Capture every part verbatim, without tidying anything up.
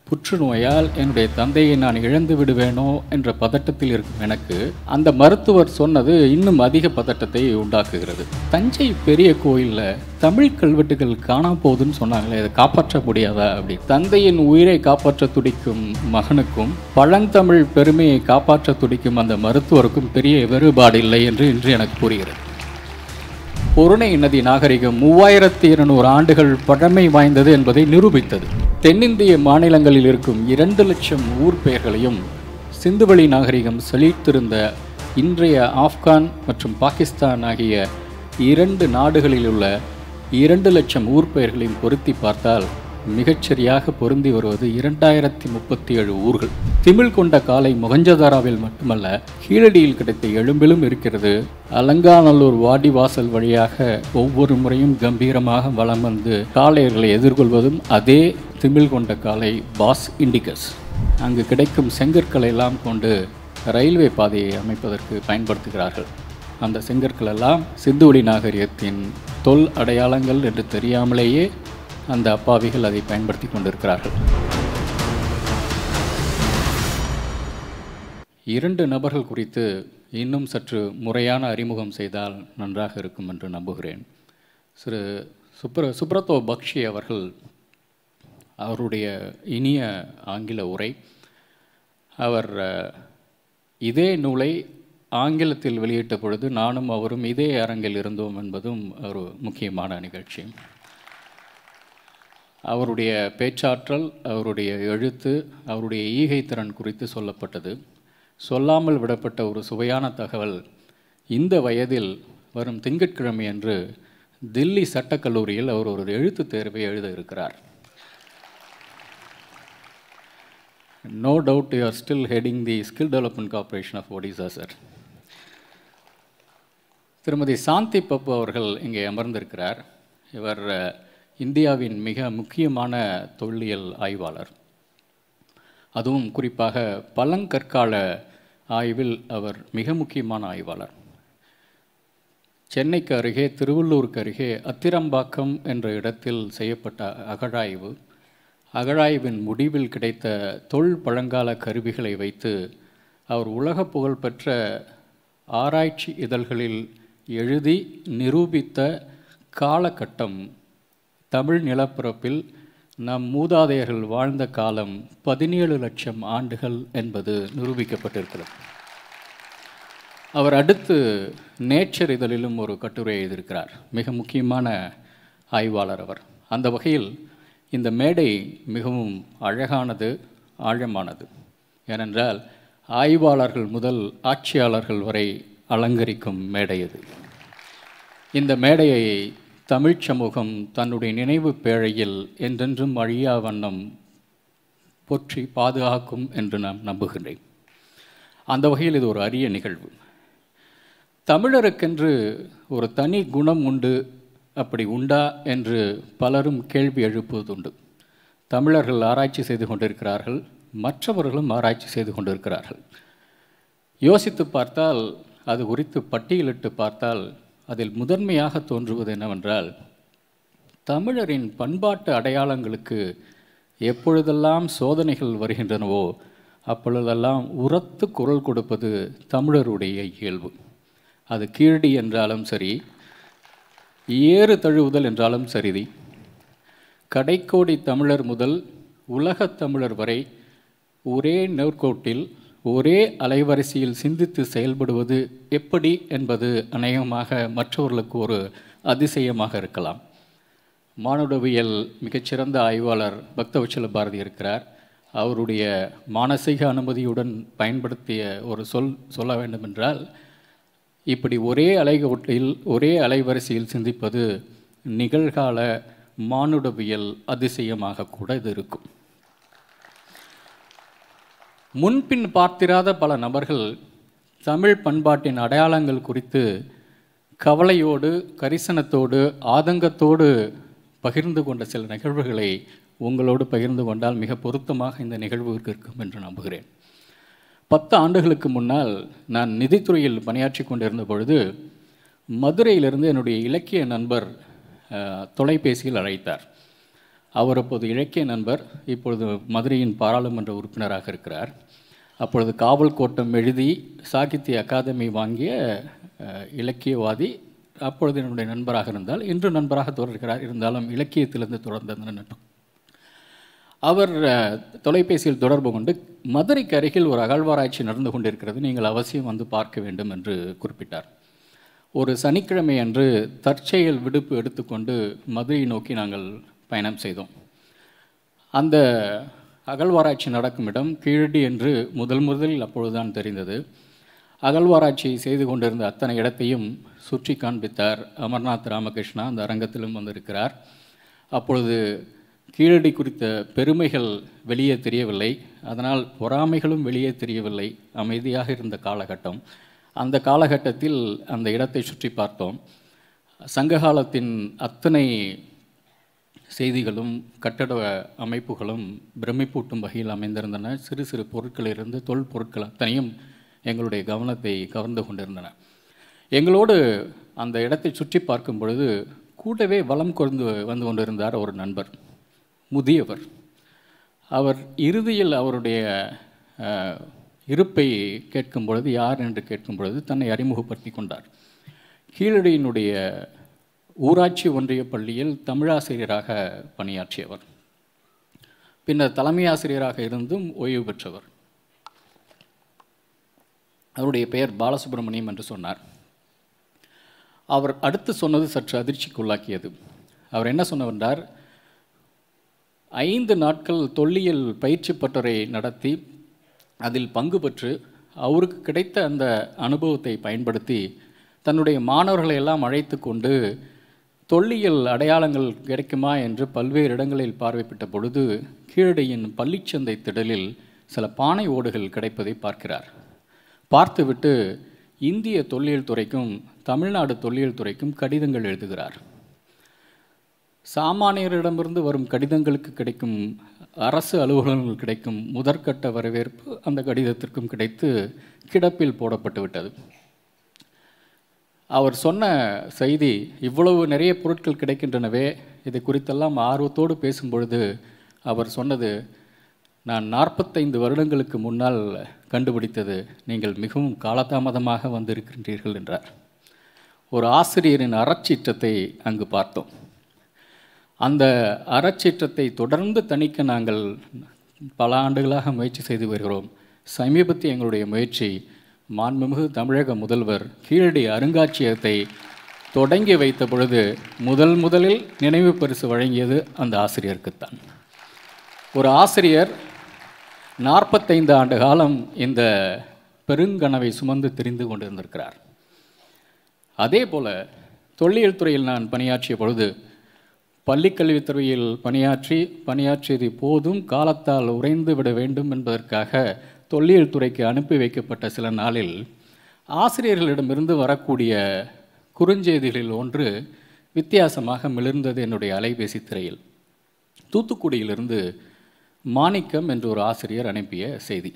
புற்றுநோயால் என்னுடைய தந்தையை நான் இழந்து விடுவேனோ என்ற பதட்டத்தில் இருக்கும் எனக்கு அந்த மருத்துவர் சொன்னது இன்னும் அதிக பதட்டத்தை உண்டாக்குகிறது. தஞ்சை பெரிய கோயிலில் தமிழ் கல்வெட்டுகள் காணா போகுதுன்னு சொன்னாங்களே, அதை காப்பாற்ற முடியாதா அப்படி? தந்தையின் உயிரை காப்பாற்ற துடிக்கும் மகனுக்கும் பழந்தமிழ் பெருமையை காப்பாற்ற துடிக்கும் அந்த மருத்துவருக்கும் பெரிய வேறுபாடு இல்லை என்று இன்று எனக்கு புரிகிறது. பொருணை நதி நாகரிகம் மூவாயிரத்தி இருநூறு ஆண்டுகள் பழமை வாய்ந்தது என்பதை நிரூபித்தது. தென்னிந்திய மாநிலங்களில் இருக்கும் இரண்டு லட்சம் ஊர் பெயர்களையும் சிந்துவெளி நாகரிகம் செழித்திருந்த இன்றைய ஆப்கான் மற்றும் பாகிஸ்தான் ஆகிய இரண்டு நாடுகளில் உள்ள இரண்டு லட்சம் ஊர் பெயர்களையும் பொருத்தி பார்த்தால் மிகச்சரியாக பொருந்தி வருவது இரண்டாயிரத்தி முப்பத்தி ஏழு ஊர்கள். திமிழ் கொண்ட காலை மொஹஞ்சதாராவில் மட்டுமல்ல, கீழடியில் கிடைத்த எழும்பிலும் இருக்கிறது. அலங்காநல்லூர் வாடிவாசல் வழியாக ஒவ்வொரு முறையும் கம்பீரமாக வலம் வந்து காளையர்களை எதிர்கொள்வதும் அதே திமிழ் கொண்ட காலை பாஸ் இண்டிகஸ். அங்கு கிடைக்கும் செங்கற்களை எல்லாம் கொண்டு ரயில்வே பாதையை அமைப்பதற்கு பயன்படுத்துகிறார்கள். அந்த செங்கற்கள் எல்லாம் சிந்துவெளி நாகரிகத்தின் தொல் அடையாளங்கள் என்று தெரியாமலேயே அந்த அப்பாவிகள் அதை பயன்படுத்தி கொண்டிருக்கிறார்கள். இரண்டு நபர்கள் குறித்து இன்னும் சற்று முறையான அறிமுகம் செய்தால் நன்றாக இருக்கும் என்று நம்புகிறேன். திரு சுப்ர சுப்ரதோ பக்ஷி அவர்கள் அவருடைய இனிய ஆங்கில உரை, அவர் இதே நூலை ஆங்கிலத்தில் வெளியிட்ட பொழுது நானும் அவரும் இதே அரங்கில் இருந்தோம் என்பதும் ஒரு முக்கியமான நிகழ்ச்சி. அவருடைய பேச்சாற்றல், அவருடைய எழுத்து, அவருடைய ஈகைத்திறன் குறித்து சொல்லப்பட்டது. சொல்லாமல் விடப்பட்ட ஒரு சுவையான தகவல், இந்த வயதில் வரும் திங்கட்கிழமை அன்று தில்லி சட்டக்கல்லூரியில் அவர் ஒரு எழுத்து தேர்வை எழுத இருக்கிறார். No doubt you are still heading the skill development corporation of Odisha sir. திருமதி சாந்தி பப்பு அவர்கள் இங்கே அமர்ந்திருக்கிறார். இவர் இந்தியாவின் மிக முக்கியமான தொல்லியல் ஆய்வாளர். அதுவும் குறிப்பாக பழங்கற்கால ஆய்வில் அவர் மிக முக்கியமான ஆய்வாளர். சென்னைக்கு அருகே, திருவள்ளூருக்கு அருகே அத்திரம்பாக்கம் என்ற இடத்தில் செய்யப்பட்ட அகழாய்வு, அகழாய்வின் முடிவில் கிடைத்த தொல் பழங்கால கருவிகளை வைத்து அவர் உலக புகழ்பெற்ற ஆராய்ச்சி இதழ்களில் எழுதி நிரூபித்த காலகட்டம், தமிழ் நிலப்பரப்பில் நம் மூதாதையர்கள் வாழ்ந்த காலம் பதினேழு லட்சம் ஆண்டுகள் என்பது நிரூபிக்கப்பட்டிருக்கிறது. அவர் அடுத்து நேச்சர் இதழிலும் ஒரு கட்டுரை எழுதியிருக்கிறார். மிக முக்கியமான ஆய்வாளர் அவர். அந்த வகையில் இந்த மேடை மிகவும் அழகானது, ஆழமானது. ஏனென்றால் ஆய்வாளர்கள் முதல் ஆட்சியாளர்கள் வரை அலங்கரிக்கும் மேடை இது. இந்த மேடையை தமிழ் சமூகம் தன்னுடைய நினைவு பேழையில் என்றென்றும் அழியா வண்ணம் போற்றி பாதுகாக்கும் என்று நான் நம்புகின்றேன். அந்த வகையில் இது ஒரு அரிய நிகழ்வு. தமிழருக்கென்று ஒரு தனி குணம் உண்டு, அப்படி உண்டா என்று பலரும் கேள்வி எழுப்புவதுண்டு. தமிழர்கள் ஆராய்ச்சி செய்து கொண்டிருக்கிறார்கள், மற்றவர்களும் ஆராய்ச்சி செய்து கொண்டிருக்கிறார்கள். யோசித்து பார்த்தால், அது குறித்து பட்டியலிட்டு பார்த்தால் அதில் முதன்மையாக தோன்றுவது என்னவென்றால், தமிழரின் பண்பாட்டு அடையாளங்களுக்கு எப்பொழுதெல்லாம் சோதனைகள் வருகின்றனவோ அப்பொழுதெல்லாம் உரத்து குரல் கொடுப்பது தமிழருடைய இயல்பு. அது கீழடி என்றாலும் சரி, ஏறு தழுவுதல் என்றாலும் சரி, கடைக்கோடி தமிழர் முதல் உலகத் தமிழர் வரை ஒரே நேர்கோட்டில் ஒரே அலைவரிசையில் சிந்தித்து செயல்படுவது எப்படி என்பது அநேகமாக மற்றவர்களுக்கு ஒரு அதிசயமாக இருக்கலாம். மானுடவியல் மிகச்சிறந்த ஆய்வாளர் பக்தவச்சல பாரதி இருக்கிறார். அவருடைய மானசீக அனுமதியுடன் பயன்படுத்திய ஒரு சொல் சொல்ல வேண்டுமென்றால், இப்படி ஒரே அலைகோட்டில் ஒரே அலைவரிசையில் சிந்திப்பது நிகழ்கால மானுடவியல் அதிசயமாக கூட இது இருக்கும். முன்பின் பார்த்திராத பல நபர்கள் தமிழ் பண்பாட்டின் அடையாளங்கள் குறித்து கவலையோடு, கரிசனத்தோடு, ஆதங்கத்தோடு பகிர்ந்து கொண்ட சில நிகழ்வுகளை உங்களோடு பகிர்ந்து கொண்டால் மிக பொருத்தமாக இந்த நிகழ்வுக்கு இருக்கும் என்று நம்புகிறேன். பத்து ஆண்டுகளுக்கு முன்னால் நான் நிதித்துறையில் பணியாற்றி கொண்டிருந்த பொழுது மதுரையிலிருந்து என்னுடைய இலக்கிய நண்பர் தொலைபேசியில் அழைத்தார். அவர் அப்போது இலக்கிய நண்பர், இப்பொழுது மதுரையின் பாராளுமன்ற உறுப்பினராக இருக்கிறார். அப்பொழுது காவல் கோட்டம் எழுதி சாகித்ய அகாதமி வாங்கிய இலக்கியவாதி, அப்பொழுது என்னுடைய நண்பராக இருந்தால் இன்று நண்பராக தொடர்கிறார். இருந்தாலும் இலக்கியத்திலிருந்து தொடர்ந்த நண்பர். அவர் தொலைபேசியில் தொடர்பு கொண்டு மதுரைக்கு அருகில் ஒரு அகழ்வாராய்ச்சி நடந்து கொண்டிருக்கிறது, நீங்கள் அவசியம் வந்து பார்க்க வேண்டும் என்று குறிப்பிட்டார். ஒரு சனிக்கிழமை அன்று தற்செயல் விடுப்பு எடுத்துக்கொண்டு மதுரையை நோக்கி நாங்கள் பயணம் செய்தோம். அந்த அகழ்வாராய்ச்சி நடக்கும் இடம் கீழடி என்று முதல் முதலில் அப்பொழுதுதான் தெரிந்தது. அகழ்வாராய்ச்சி செய்து கொண்டிருந்த அத்தனை இடத்தையும் சுற்றி காண்பித்தார். அமர்நாத் ராமகிருஷ்ணா அந்த அரங்கத்திலும் வந்திருக்கிறார். அப்பொழுது கீழடி குறித்த பெருமைகள் வெளியே தெரியவில்லை, அதனால் பொறாமைகளும் வெளியே தெரியவில்லை, அமைதியாக இருந்த காலகட்டம். அந்த காலகட்டத்தில் அந்த இடத்தை சுற்றி பார்த்தோம். சங்ககாலத்தின் அத்தனை செய்திகளும் கட்டட அமைப்புகளும் பிரமிப்பூட்டும் வகையில் அமைந்திருந்தன. சிறு சிறு பொருட்களிலிருந்து தொல் பொருட்கள் அத்தனையும் எங்களுடைய கவனத்தை கவர்ந்து கொண்டிருந்தன. எங்களோடு அந்த இடத்தை சுற்றி பார்க்கும் பொழுது கூடவே வலம் கொண்டு வந்து கொண்டிருந்தார் ஒரு நண்பர், முதியவர். அவர் இறுதியில் அவருடைய இருப்பை கேட்கும் பொழுது, யார் என்று கேட்கும் பொழுது தன்னை அறிமுகப்படுத்தி கொண்டார். கீழடியினுடைய ஊராட்சி ஒன்றிய பள்ளியில் தமிழாசிரியராக பணியாற்றியவர், பின்னர் தலைமை ஆசிரியராக இருந்தும் ஓய்வு பெற்றவர். அவருடைய பெயர் பாலசுப்ரமணியம் என்று சொன்னார். அவர் அடுத்து சொன்னது சற்று அதிர்ச்சிக்குள்ளாக்கியது. அவர் என்ன சொன்னவென்றார், ஐந்து நாட்கள் தொல்லியல் பயிற்சி பட்டறை நடத்தி அதில் பங்கு பெற்று அவருக்கு கிடைத்த அந்த அனுபவத்தை பயன்படுத்தி தன்னுடைய மாணவர்களை எல்லாம் அழைத்து கொண்டு தொல்லியல் அடையாளங்கள் கிடைக்குமா என்று பல்வேறு இடங்களில் பார்வைப்பட்ட பொழுது கீழடியின் பள்ளிச்சந்தை திடலில் சில பானை ஓடுகள் கிடைப்பதை பார்க்கிறார். பார்த்துவிட்டு இந்திய தொல்லியல் துறைக்கும் தமிழ்நாடு தொல்லியல் துறைக்கும் கடிதங்கள் எழுதுகிறார். சாமானியரிடமிருந்து வரும் கடிதங்களுக்கு கிடைக்கும், அரசு அலுவலகங்கள் கிடைக்கும் முதற்கட்ட வரவேற்பு அந்த கடிதத்திற்கும் கிடைத்து கிடப்பில் போடப்பட்டு விட்டது. அவர் சொன்ன செய்தி, இவ்வளவு நிறைய பொருட்கள் கிடைக்கின்றனவே, இதை குறித்தெல்லாம் ஆர்வத்தோடு பேசும் பொழுது அவர் சொன்னது, நான் நாற்பத்தைந்து வருடங்களுக்கு முன்னால் கண்டுபிடித்தது, நீங்கள் மிகவும் காலதாமதமாக வந்திருக்கின்றீர்கள் என்றார். ஒரு ஆசிரியரின் அறச்சீற்றத்தை அங்கு பார்த்தோம். அந்த அறச்சீற்றத்தை தொடர்ந்து தணிக்க நாங்கள் பல ஆண்டுகளாக முயற்சி செய்து வருகிறோம். சமீபத்திய எங்களுடைய முயற்சி, மாண்புமிகு தமிழக முதல்வர் கீழடி அருங்காட்சியகத்தை தொடங்கி வைத்த பொழுது முதல் முதலில் நினைவு பரிசு வழங்கியது அந்த ஆசிரியருக்குத்தான். ஒரு ஆசிரியர் நாற்பத்தைந்து ஆண்டு காலம் இந்த பெருங்கனவை சுமந்து தெரிந்து கொண்டிருந்திருக்கிறார். அதே போல் தொல்லியல் துறையில் நான் பணியாற்றிய பொழுது, பள்ளிக்கல்வித்துறையில் பணியாற்றி பணியாற்றியது போதும் காலத்தால் உறைந்து விட வேண்டும் என்பதற்காக தொல்லியல் துறைக்கு அனுப்பி வைக்கப்பட்ட சில நாளில் ஆசிரியர்களிடமிருந்து வரக்கூடிய குறுஞ்செய்திகளில் ஒன்று வித்தியாசமாக மிளிர்ந்தது என்னுடைய அலைபேசி திரையில். தூத்துக்குடியிலிருந்து மாணிக்கம் என்ற ஒரு ஆசிரியர் அனுப்பிய செய்தி.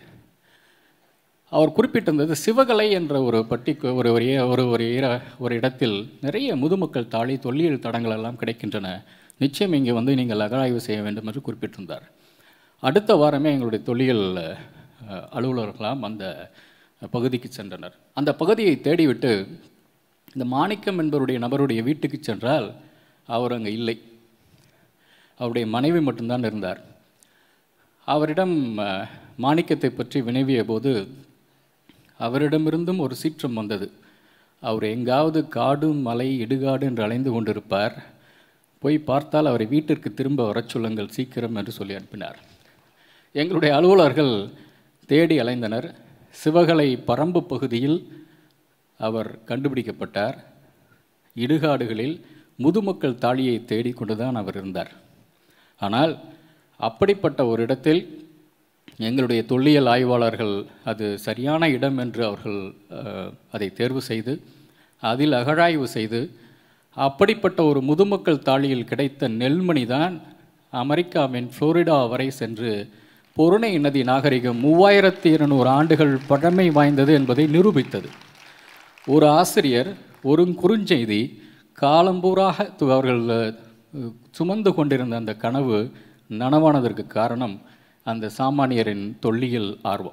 அவர் குறிப்பிட்டிருந்தது, சிவகலை என்ற ஒரு பட்டி ஒரு ஒரு ஒரு ஒரு இடத்தில் நிறைய முதுமக்கள் தாழி தொல்லியல் தடங்கள் எல்லாம் கிடைக்கின்றன, நிச்சயம் இங்கே வந்து நீங்கள் அகழாய்வு செய்ய வேண்டும் என்று குறிப்பிட்டிருந்தார். அடுத்த வாரமே எங்களுடைய தொல்லியல் அலுவலர்களாம் அந்த பகுதிக்கு சென்றனர். அந்த பகுதியை தேடிவிட்டு இந்த மாணிக்கம் என்பவருடைய நபருடைய வீட்டுக்கு சென்றால் அவர் அங்கே இல்லை, அவருடைய மனைவி மட்டும்தான் இருந்தார். அவரிடம் மாணிக்கத்தை பற்றி வினவிய போது அவரிடமிருந்தும் ஒரு சீற்றம் வந்தது. அவர் எங்காவது காடு மலை இடுகாடு என்று அலைந்து கொண்டிருப்பார், போய் பார்த்தால் அவரை வீட்டிற்கு திரும்ப வரச் சொல்லுங்கள் சீக்கிரம் என்று சொல்லி அனுப்பினார். எங்களுடைய அலுவலர்கள் தேடி அலைந்தனர். சிவகலை பரம்பு பகுதியில் அவர் கண்டுபிடிக்கப்பட்டார். இடுகாடுகளில் முதுமக்கள் தாழியை தேடி கொண்டுதான் அவர் இருந்தார். ஆனால் அப்படிப்பட்ட ஒரு இடத்தில் எங்களுடைய தொல்லியல் ஆய்வாளர்கள் அது சரியான இடம் என்று அவர்கள் அதை தேர்வு செய்து அதில் அகழாய்வு செய்து அப்படிப்பட்ட ஒரு முதுமக்கள் தாழியில் கிடைத்த நெல்மணி தான் அமெரிக்காவின் புளோரிடா வரை சென்று பொருணை நதி நாகரிகம் மூவாயிரத்தி இருநூறு ஆண்டுகள் பழமை வாய்ந்தது என்பதை நிரூபித்தது. ஒரு ஆசிரியர் ஒரு குறுஞ்செய்தி காலம்பூராக அவர்கள் சுமந்து கொண்டிருந்த அந்த கனவு நனவானதற்கு காரணம் அந்த சாமானியரின் தொல்லியல் ஆர்வம்.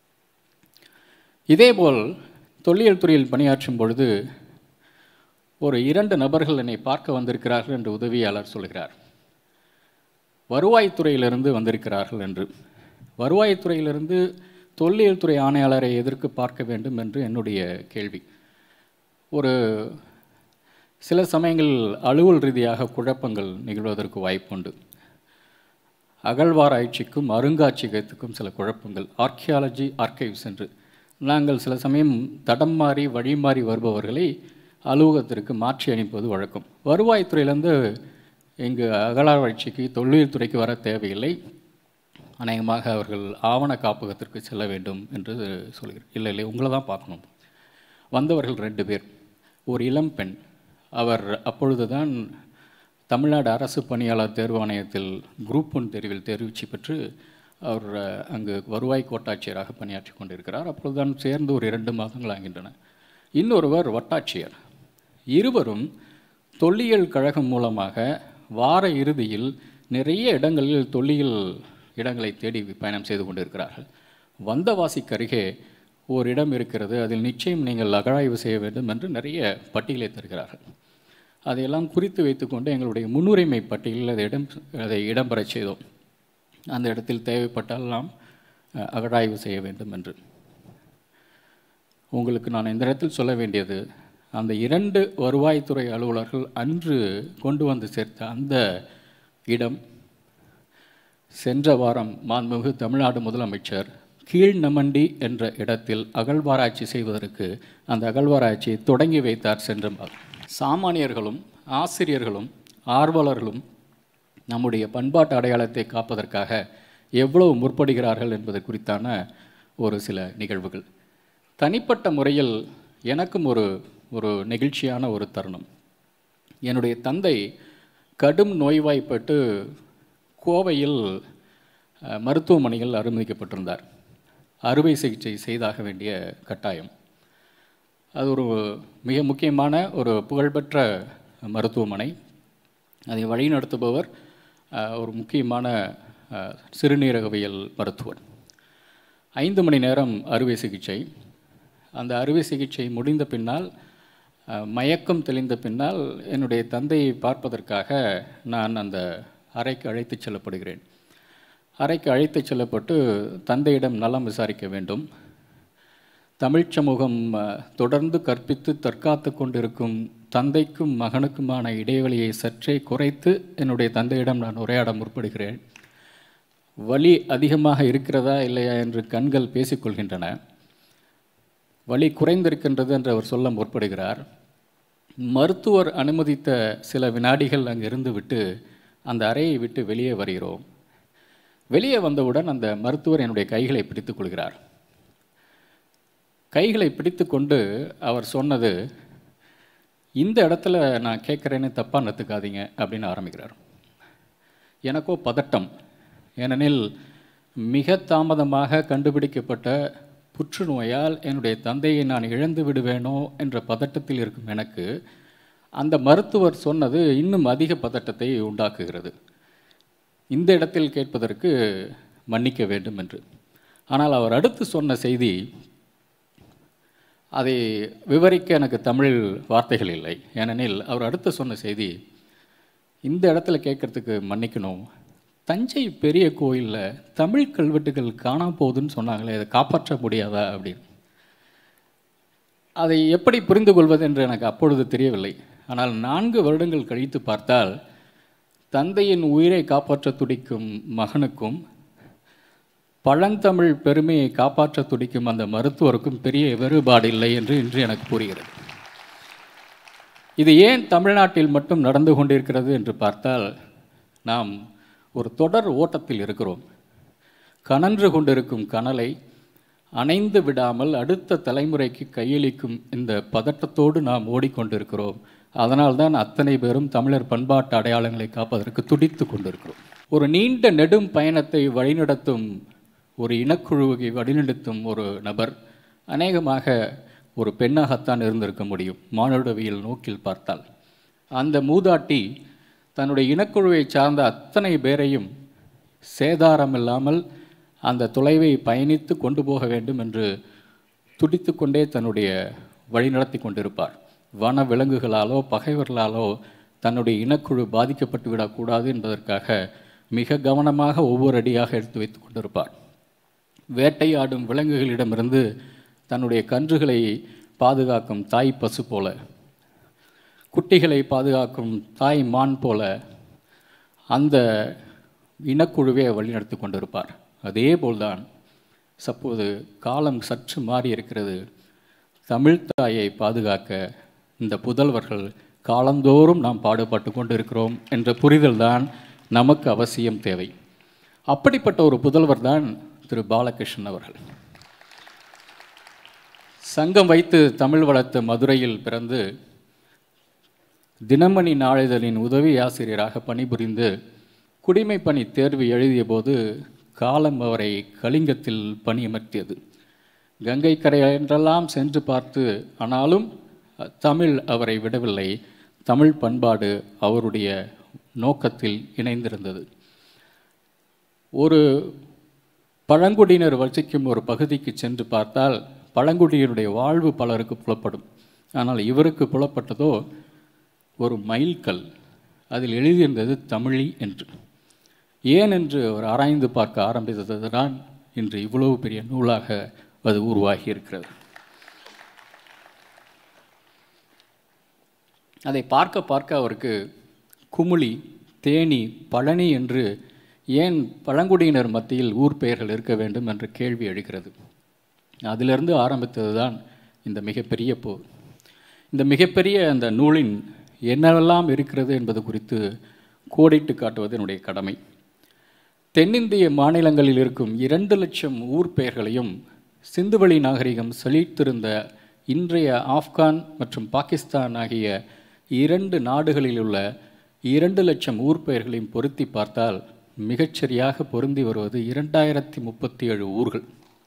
இதேபோல் தொல்லியல் துறையில் பணியாற்றும் பொழுது ஒரு இரண்டு நபர்கள் என்னை பார்க்க வந்திருக்கிறார்கள் என்று உதவியாளர் சொல்கிறார். வருவாய்த்துறையிலிருந்து வந்திருக்கிறார்கள் என்று. வருவாய்த்துறையிலிருந்து தொல்லியல் துறை ஆணையாளரை எதற்கு பார்க்க வேண்டும் என்று என்னுடைய கேள்வி. ஒரு சில சமயங்கள் அலுவல் ரீதியாக குழப்பங்கள் நிகழ்வதற்கு வாய்ப்புண்டு. அகழ்வாராய்ச்சிக்கும் அருங்காட்சியகத்துக்கும் சில குழப்பங்கள், ஆர்கியாலஜி ஆர்கைவ்ஸ் என்று. நாங்கள் சில சமயம் தடம் மாறி வழி மாறி வருபவர்களை அலுவலகத்திற்கு மாற்றி அனுப்புவது வழக்கம். வருவாய்த்துறையிலேருந்து இங்கு அகழ்வாராய்ச்சிக்கு தொல்லியல் துறைக்கு வர தேவையில்லை, அநேகமாக அவர்கள் ஆவண காப்பகத்திற்கு செல்ல வேண்டும் என்று சொல்கிறேன். இல்லை இல்லை உங்களை தான் பார்க்கணும். வந்தவர்கள் ரெண்டு பேர். ஒரு இளம் பெண், அவர் அப்பொழுது தான் தமிழ்நாடு அரசு பணியாளர் தேர்வாணையத்தில் குரூப் ஒன் தேர்வில் தேர்ச்சி பெற்று அவர் அங்கு வருவாய் கோட்டாட்சியராக பணியாற்றி கொண்டிருக்கிறார். அப்பொழுதுதான் சேர்ந்து ஒரு இரண்டு மாதங்கள் ஆகின்றன. இன்னொருவர் வட்டாட்சியர். இருவரும் தொல்லியல் கழகம் மூலமாக வார இறுதியில் நிறைய இடங்களில் தொல்லியல் இடங்களை தேடி பயணம் செய்து கொண்டிருக்கிறார்கள். வந்தவாசிக்கு அருகே ஒரு இடம் இருக்கிறது, அதில் நிச்சயம் நீங்கள் அகழாய்வு செய்ய வேண்டும் என்று நிறைய பட்டியலை தருகிறார்கள். அதையெல்லாம் குறித்து வைத்துக்கொண்டு எங்களுடைய முன்னுரிமை பட்டியலில் அதை இடம் அதை இடம்பெற செய்தோம். அந்த இடத்தில் தேவைப்பட்டால் நாம் அகழாய்வு செய்ய வேண்டும் என்று. உங்களுக்கு நான் இந்த இடத்தில் சொல்ல வேண்டியது, அந்த இரண்டு வருவாய்த்துறை அலுவலர்கள் அன்று கொண்டு வந்து சேர்த்த அந்த இடம் சென்ற வாரம் மாண்புமிகு தமிழ்நாடு முதலமைச்சர் கீழ்நமண்டி என்ற இடத்தில் அகழ்வாராய்ச்சி செய்வதற்கு அந்த அகழ்வாராய்ச்சியை தொடங்கி வைத்தார் சென்ற மாதம். சாமானியர்களும் ஆசிரியர்களும் ஆர்வலர்களும் நம்முடைய பண்பாட்டு அடையாளத்தை காப்பதற்காக எவ்வளவு முற்படுகிறார்கள் என்பது குறித்தான ஒரு சில நிகழ்வுகள். தனிப்பட்ட முறையில் எனக்கும் ஒரு ஒரு நெகிழ்ச்சியான ஒரு தருணம். என்னுடைய தந்தை கடும் நோய்வாய்ப்பட்டு கோவையில் மருத்துவமனையில் அனுமதிக்கப்பட்டிருந்தார். அறுவை சிகிச்சை செய்தாக வேண்டிய கட்டாயம். அது ஒரு மிக முக்கியமான ஒரு புகழ்பெற்ற மருத்துவமனை. அதை வழிநடத்துபவர் ஒரு முக்கியமான சிறுநீரகவியல் மருத்துவர். ஐந்து மணி நேரம் அறுவை சிகிச்சை. அந்த அறுவை சிகிச்சை முடிந்த பின்னால், மயக்கம் தெளிந்த பின்னால் என்னுடைய தந்தையை பார்ப்பதற்காக நான் அந்த அறைக்கு அழைத்து செல்லப்படுகிறேன். அறைக்கு அழைத்து செல்லப்பட்டு தந்தையிடம் நலம் விசாரிக்க வேண்டும். தமிழ்ச் சமூகம் தொடர்ந்து கற்பித்து தற்காத்து கொண்டிருக்கும் தந்தைக்கும் மகனுக்குமான இடைவெளியை சற்றே குறைத்து என்னுடைய தந்தையிடம் நான் உரையாட முற்படுகிறேன். வலி அதிகமாக இருக்கிறதா இல்லையா என்று கண்கள் பேசிக்கொள்கின்றன. வலி குறைந்திருக்கின்றது என்று அவர் சொல்ல முற்படுகிறார். மருத்துவர் அனுமதித்த சில வினாடிகள் அங்கு இருந்து விட்டு அந்த அறையை விட்டு வெளியே வருகிறோம். வெளியே வந்தவுடன் அந்த மருத்துவர் என்னுடைய கைகளை பிடித்து கொள்கிறார். கைகளை பிடித்து கொண்டு அவர் சொன்னது, இந்த இடத்துல நான் கேட்குறேன்னு தப்பாக நத்துக்காதீங்க அப்படின்னு ஆரம்பிக்கிறார். எனக்கோ பதட்டம். ஏனெனில் மிக தாமதமாக கண்டுபிடிக்கப்பட்ட புற்றுநோயால் என்னுடைய தந்தையை நான் இழந்து விடுவேனோ என்ற பதட்டத்தில் இருக்கும் எனக்கு அந்த மருத்துவர் சொன்னது இன்னும் அதிக பதட்டத்தை உண்டாக்குகிறது. இந்த இடத்தில் கேட்பதற்கு மன்னிக்க வேண்டும் என்று. ஆனால் அவர் அடுத்து சொன்ன செய்தி, அதை விவரிக்க எனக்கு தமிழில் வார்த்தைகள் இல்லை. ஏனெனில் அவர் அடுத்து சொன்ன செய்தி, இந்த இடத்துல கேட்குறதுக்கு மன்னிக்கணும், தஞ்சை பெரிய கோயிலில் தமிழ் கல்வெட்டுகள் காணா போகுதுன்னு சொன்னாங்களே, அதை காப்பாற்ற முடியாதா அப்படின்னு. அதை எப்படி புரிந்து கொள்வது என்று எனக்கு அப்பொழுது தெரியவில்லை. ஆனால் நான்கு வருடங்கள் கழித்து பார்த்தால் தந்தையின் உயிரை காப்பாற்ற துடிக்கும் மகனுக்கும் பழந்தமிழ் பெருமையை காப்பாற்ற துடிக்கும் அந்த மருத்துவருக்கும் பெரிய வேறுபாடு இல்லை என்று இன்று எனக்கு புரிகிறது. இது ஏன் தமிழ்நாட்டில் மட்டும் நடந்து கொண்டிருக்கிறது என்று பார்த்தால், நாம் ஒரு தொடர் ஓட்டத்தில் இருக்கிறோம். கனன்று கொண்டிருக்கும் கனலை அணைந்து விடாமல் அடுத்த தலைமுறைக்கு கையளிக்கும் இந்த பதட்டத்தோடு நாம் ஓடிக்கொண்டிருக்கிறோம். அதனால்தான் அத்தனை பேரும் தமிழர் பண்பாட்டு அடையாளங்களை காப்பதற்கு துடித்து கொண்டிருக்கிறோம். ஒரு நீண்ட நெடும் பயணத்தை வழிநடத்தும் ஒரு இனக்குழுவை வழிநடத்தும் ஒரு நபர் அநேகமாக ஒரு பெண்ணாகத்தான் இருந்திருக்க முடியும் மானுடவியல் நோக்கில் பார்த்தால். அந்த மூதாட்டி தன்னுடைய இனக்குழுவை சார்ந்த அத்தனை பேரையும் சேதாரம் இல்லாமல் அந்த தொலைவை பயணித்து கொண்டு போக வேண்டும் என்று துடித்து கொண்டே தன்னுடைய வழிநடத்தி கொண்டிருப்பார். வன விலங்குகளாலோ பகைவர்களாலோ தன்னுடைய இனக்குழு பாதிக்கப்பட்டு விடக்கூடாது என்பதற்காக மிக கவனமாக ஒவ்வொரு அடியாக எடுத்து வைத்து கொண்டிருப்பார். வேட்டையாடும் விலங்குகளிடமிருந்து தன்னுடைய கன்றுகளை பாதுகாக்கும் தாய் பசு போல, குட்டிகளை பாதுகாக்கும் தாய் மான் போல அந்த இனக்குழுவே வழிநடத்தி கொண்டிருப்பார். அதே போல்தான் சப்போது காலம் சற்று மாறி இருக்கிறது. தமிழ்த்தாயை பாதுகாக்க இந்த புதல்வர்கள் காலந்தோறும் நாம் பாடுபட்டு கொண்டு இருக்கிறோம் என்ற புரிதல் தான் நமக்கு அவசியம் தேவை. அப்படிப்பட்ட ஒரு புதல்வர் தான் திரு பாலகிருஷ்ணன் அவர்கள். சங்கம் வைத்து தமிழ் வளர்த்த மதுரையில் பிறந்து தினமணி நாளிதழின் உதவி ஆசிரியராக பணிபுரிந்து குடிமைப்பணி தேர்வு எழுதிய போது காலம் அவரை கலிங்கத்தில் பணியமர்த்தியது. கங்கை கரை என்றெல்லாம் சென்று பார்த்து, ஆனாலும் தமிழ் அவரை விடவில்லை. தமிழ் பண்பாடு அவருடைய நோக்கத்தில் இணைந்திருந்தது. ஒரு பழங்குடியினர் வசிக்கும் ஒரு பகுதிக்கு சென்று பார்த்தால் பழங்குடியினுடைய வாழ்வு பலருக்கு புலப்படும். ஆனால் இவருக்கு புலப்பட்டதோ ஒரு மைல்கல். அதில் எழுதியிருந்தது தமிழி என்று. ஏன் என்று அவர் ஆராய்ந்து பார்க்க ஆரம்பித்தது தான் இன்று இவ்வளவு பெரிய நூலாக அது உருவாகி இருக்கிறது. அதை பார்க்க பார்க்க அவருக்கு குமுளி, தேனி, பழனி என்று ஏன் பழங்குடியினர் மத்தியில் ஊர் பெயர்கள் இருக்க வேண்டும் என்ற கேள்வி எழுகிறது. அதிலிருந்து ஆரம்பித்தது தான் இந்த மிகப்பெரிய போர். இந்த மிகப்பெரிய அந்த நூலின் என்னவெல்லாம் இருக்கிறது என்பது குறித்து கோடிட்டு காட்டுவது என்னுடைய கடமை. தென்னிந்திய மாநிலங்களில் இருக்கும் இரண்டு லட்சம் ஊர் பெயர்களையும் சிந்துவெளி நாகரிகம் செழித்திருந்த இன்றைய ஆப்கான் மற்றும் பாகிஸ்தான் ஆகிய இரண்டு நாடுகளில் உள்ள இரண்டு லட்சம் ஊர் பெயர்களையும் பொருத்தி பார்த்தால் மிகச்சரியாக பொருந்தி வருவது இரண்டாயிரத்தி முப்பத்தி ஏழு ஊர்கள்.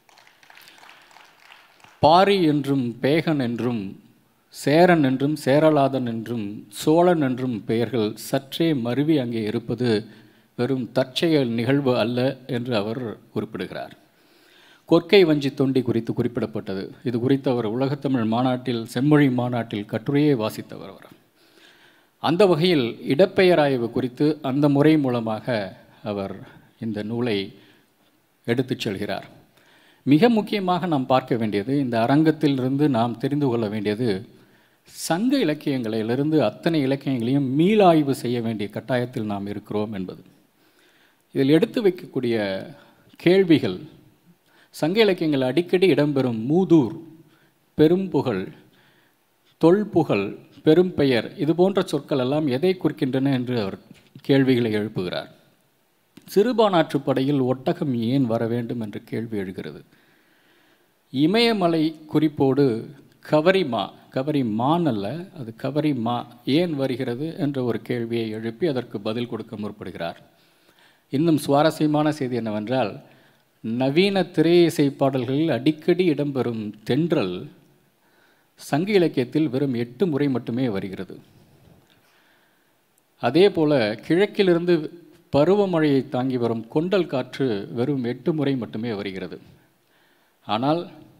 பாரி என்றும் பேகன் என்றும் சேரன் என்றும் சேரலாதன் என்றும் சோழன் என்றும் பெயர்கள் சற்றே மருவி அங்கே இருப்பது வெறும் தற்செயல் நிகழ்வு அல்ல என்று அவர் குறிப்பிடுகிறார். கொற்கை வஞ்சி தொண்டி குறித்து குறிப்பிடப்பட்டது. இது குறித்து அவர் உலகத்தமிழ் மாநாட்டில், செம்மொழி மாநாட்டில் கட்டுரையை வாசித்தவர் அவர். அந்த வகையில் இடப்பெயர் ஆய்வு குறித்து அந்த முறை மூலமாக அவர் இந்த நூலை எடுத்துச் செல்கிறார். மிக முக்கியமாக நாம் பார்க்க வேண்டியது, இந்த அரங்கத்திலிருந்து நாம் தெரிந்து கொள்ள வேண்டியது, சங்க இலக்கியங்களிலிருந்து அத்தனை இலக்கியங்களையும் மீளாய்வு செய்ய வேண்டிய கட்டாயத்தில் நாம் இருக்கிறோம் என்பது. இதில் எடுத்து வைக்கக்கூடிய கேள்விகள், சங்க இலக்கியங்கள் அடிக்கடி இடம்பெறும் மூதூர், பெரும்புகழ், தொல்புகழ், பெரும்பெயர், இது போன்ற சொற்கள் எல்லாம் எதை குறிக்கின்றன என்று அவர் கேள்விகளை எழுப்புகிறார். சிறுபானாற்றுப்படையில் ஒட்டகம் ஏன் வர வேண்டும் என்ற கேள்வி எழுகிறது. இமயமலை குறிப்போடு கவரிமா, கவரி மான் அல்ல, அது கவரி மா ஏன் வருகிறது என்ற ஒரு கேள்வியை எழுப்பி அதற்கு பதில் கொடுக்க முற்படுகிறார். இன்னும் சுவாரஸ்யமான செய்தி என்னவென்றால், நவீன திரை இசை பாடல்களில் அடிக்கடி இடம்பெறும் தென்றல் சங்க இலக்கியத்தில் வெறும் எட்டு முறை மட்டுமே வருகிறது. அதே போல கிழக்கிலிருந்து பருவமழையை தாங்கி வரும் கொண்டல் காற்று வெறும் எட்டு முறை மட்டுமே வருகிறது. ஆனால்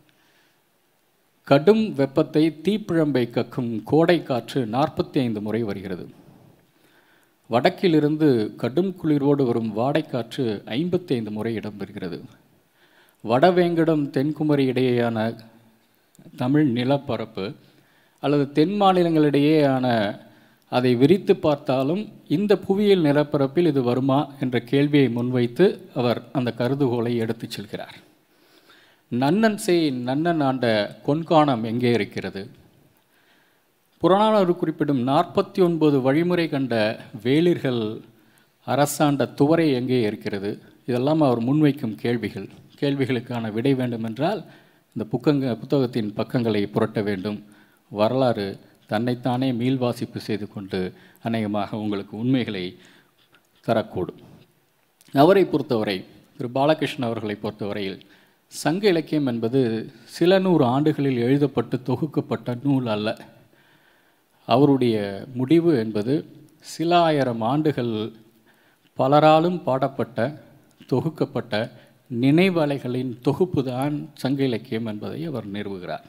கடும் வெப்பத்தை, தீப்பிழம்பை கக்கும் கோடை காற்று நாற்பத்தி ஐந்து முறை வருகிறது. வடக்கிலிருந்து கடும் குளிரோடு வரும் வாடைக்காற்று ஐம்பத்தி ஐந்து முறை இடம்பெறுகிறது. வடவேங்கடம் தென்குமரி இடையேயான தமிழ் நிலப்பரப்பு அல்லது தென் மாநிலங்களிடையேயான அதை விரித்து பார்த்தாலும் இந்த புவியியல் நிலப்பரப்பில் இது வருமா என்ற கேள்வியை முன்வைத்து அவர் அந்த கருதுகோளை எடுத்துச் செல்கிறார். நன்னன் செய் நன்னன் ஆண்ட கொன்காணம் எங்கே இருக்கிறது? புறநானூறு குறிப்பிடும் நாற்பத்தி ஒன்பது வழிமுறை கண்ட வேளிர்கள் அரசாண்ட துவரை எங்கே இருக்கிறது? இதெல்லாம் அவர் முன்வைக்கும் கேள்விகள். கேள்விகளுக்கான விடை வேண்டுமென்றால் இந்த புக்கங்க புத்தகத்தின் பக்கங்களை புரட்ட வேண்டும். வரலாறு தன்னைத்தானே மீள்வாசிப்பு செய்து கொண்டு அநேகமாக உங்களுக்கு உண்மைகளை தரக்கூடும். அவரை பொறுத்தவரை, திரு பாலகிருஷ்ணன் அவர்களை பொறுத்தவரையில், சங்க இலக்கியம் என்பது சில நூறு ஆண்டுகளில் எழுதப்பட்டு தொகுக்கப்பட்ட நூல் அல்ல. அவருடைய முடிவு என்பது சில ஆயிரம் ஆண்டுகள் பலராலும் பாடப்பட்ட தொகுக்கப்பட்ட நினைவலைகளின் தொகுப்பு தான் சங்க இலக்கியம் என்பதை அவர் நிறுவுகிறார்.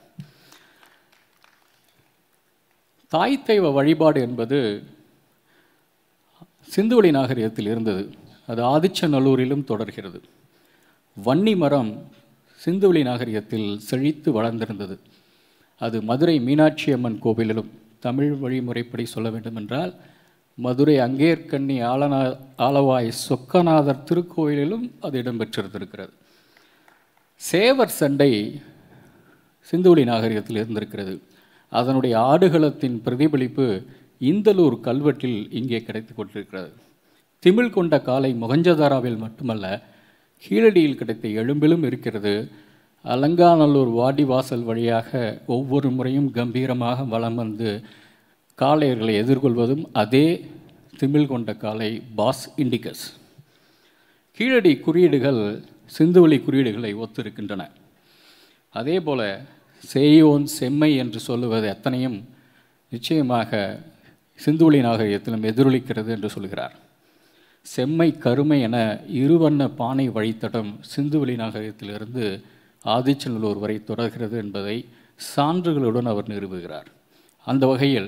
தாய் தெய்வ வழிபாடு என்பது சிந்துவெளி நாகரிகத்தில் இருந்தது. அது ஆதிச்சநல்லூரிலும் தொடர்கிறது. வன்னி மரம் சிந்துவெளி நாகரிகத்தில் செழித்து வளர்ந்திருந்தது. அது மதுரை மீனாட்சி அம்மன் கோவிலிலும், தமிழ் வழிமுறைப்படி சொல்ல வேண்டுமென்றால் மதுரை அங்கேற்கண்ணி ஆலநா ஆலவாய் சொக்கநாதர் திருக்கோயிலிலும் அது இடம்பெற்றிருந்திருக்கிறது. சேவர் சண்டை சிந்துவெளி நாகரிகத்தில் இருந்திருக்கிறது. அதனுடைய ஆடுகளத்தின் பிரதிபலிப்பு இந்தலூர் கல்வெட்டில் இங்கே கிடைத்து கொண்டிருக்கிறது. திமிழ் கொண்ட காலை மொகஞ்சதாராவில் மட்டுமல்ல, கீழடியில் கிடைத்த எழும்பிலும் இருக்கிறது. அலங்காநல்லூர் வாடிவாசல் வழியாக ஒவ்வொரு முறையும் கம்பீரமாக வலம் வந்து காளையர்களை எதிர்கொள்வதும் அதே திமிழ் கொண்ட காலை பாஸ் இண்டிகஸ். கீழடி குறியீடுகள் சிந்துவெளி குறியீடுகளை ஒத்திருக்கின்றன. அதே போல சேயோன் செம்மை என்று சொல்லுவது அத்தனையும் நிச்சயமாக சிந்துவெளி நாகரிகத்திலும் எதிரொலிக்கிறது என்று சொல்கிறார். செம்மை கருமை என இருவண்ண பானை வழித்தடம் சிந்துவெளி நாகரிகத்திலிருந்து ஆதிச்சநல்லூர் வரை தொடர்கிறது என்பதை சான்றுகளுடன் அவர் நிறுவுகிறார். அந்த வகையில்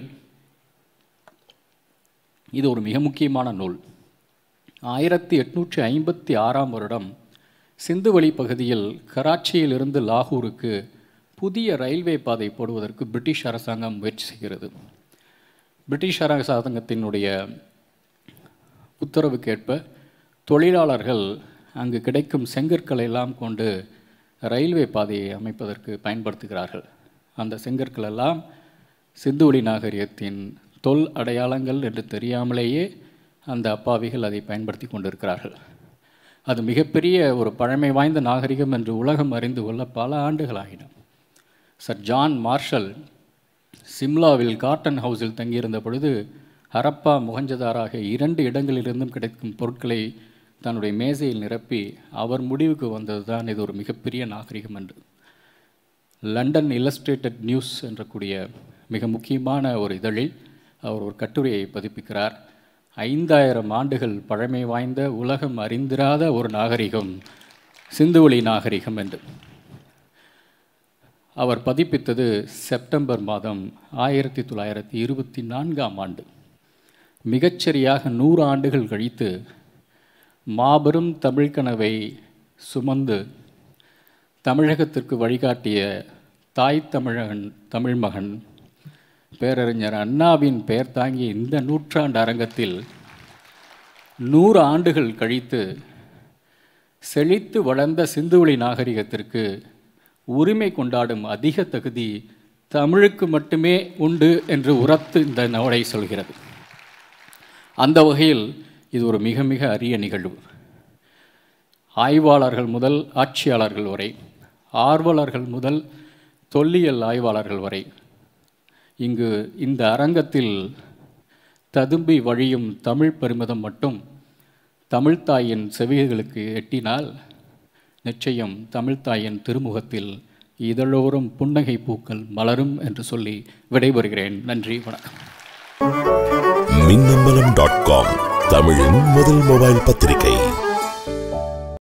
இது ஒரு மிக முக்கியமான நூல். ஆயிரத்தி எட்நூற்றி ஐம்பத்தி ஆறாம் வருடம் சிந்துவெளி பகுதியில் கராச்சியிலிருந்து லாகூருக்கு புதிய ரயில்வே பாதை போடுவதற்கு பிரிட்டிஷ் அரசாங்கம் முயற்சி செய்கிறது. பிரிட்டிஷ் அரசாங்கத்தினுடைய உத்தரவுக்கேற்ப தொழிலாளர்கள் அங்கு கிடைக்கும் செங்கற்களை எல்லாம் கொண்டு ரயில்வே பாதையை அமைப்பதற்கு பயன்படுத்துகிறார்கள். அந்த செங்கற்கள் எல்லாம் சிந்துவெளி நாகரிகத்தின் தொல் அடையாளங்கள் என்று தெரியாமலேயே அந்த அப்பாவிகள் அதை பயன்படுத்தி கொண்டிருக்கிறார்கள். அது மிகப்பெரிய ஒரு பழமை வாய்ந்த நாகரிகம் என்று உலகம் அறிந்து கொள்ள பல ஆண்டுகளாகின. சர் ஜான் மார்ஷல் சிம்லாவில் காட்டன் ஹவுஸில் தங்கியிருந்த பொழுது ஹரப்பா மொகஞ்சதாராக இரண்டு இடங்களிலிருந்தும் கிடைக்கும் பொருட்களை தன்னுடைய மேசையில் நிரப்பி அவர் முடிவுக்கு வந்தது தான் இது ஒரு மிகப்பெரிய நாகரிகம் என்று. லண்டன் இல்லஸ்ட்ரேட்டட் நியூஸ் என்ற கூடிய மிக முக்கியமான ஒரு இதழில் அவர் ஒரு கட்டுரையை பதிப்பிக்கிறார். ஐந்தாயிரம் ஆண்டுகள் பழமை வாய்ந்த உலகம் அறிந்திராத ஒரு நாகரிகம் சிந்துவெளி நாகரிகம் என்று. அவர் பதிப்பித்தது செப்டம்பர் மாதம் ஆயிரத்தி தொள்ளாயிரத்தி இருபத்தி நான்காம் ஆண்டு. மிகச்சரியாக நூறு ஆண்டுகள் கழித்து மாபெரும் தமிழ் கனவை சுமந்து தமிழகத்திற்கு வழிகாட்டிய தாய் தமிழகன் தமிழ்மகன் பேரறிஞர் அண்ணாவின் பெயர் தாங்கிய இந்த நூற்றாண்டு அரங்கத்தில் நூறு ஆண்டுகள் கழித்து செழித்து வளர்ந்த சிந்துவெளி நாகரிகத்திற்கு உரிமை கொண்டாடும் அதிக தகுதி தமிழுக்கு மட்டுமே உண்டு என்று உரத்து இந்த நூலை சொல்கிறது. அந்த வகையில் இது ஒரு மிக மிக அரிய நிகழ்வு. ஆய்வாளர்கள் முதல் ஆட்சியாளர்கள் வரை, ஆர்வலர்கள் முதல் தொல்லியல் ஆய்வாளர்கள் வரை இங்கு இந்த அரங்கத்தில் ததும்பி வழியும் தமிழ் பெருமிதம் மட்டும் தமிழ்த்தாயின் செவிகளுக்கு எட்டினால் நிச்சயம் தமிழ்த்தாயின் திருமுகத்தில் இதழோறும் புன்னகை பூக்கள் மலரும் என்று சொல்லி விடைபெறுகிறேன். நன்றி, வணக்கம். மின்னம்பலம் டாட் காம் தமிழின் முதல் மொபைல் பத்திரிகை.